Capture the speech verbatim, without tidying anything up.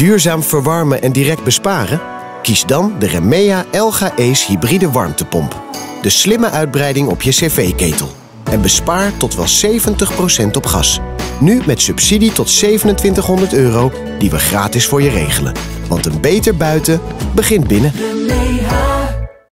Duurzaam verwarmen en direct besparen? Kies dan de Remea Elga Ace hybride warmtepomp. De slimme uitbreiding op je cv-ketel. En bespaar tot wel zeventig procent op gas. Nu met subsidie tot zevenentwintighonderd euro die we gratis voor je regelen. Want een beter buiten begint binnen.